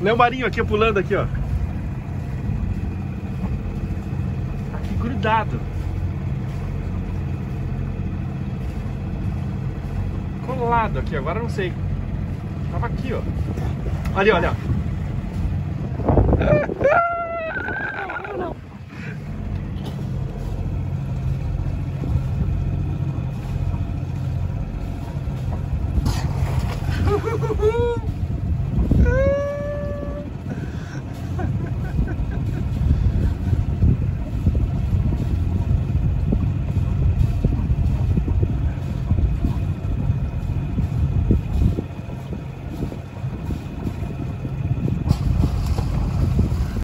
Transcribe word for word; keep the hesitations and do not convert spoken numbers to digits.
Léo Marinho aqui, pulando aqui, ó. Aqui, grudado. Colado aqui, agora não sei. Tava aqui, ó. Ali, olha.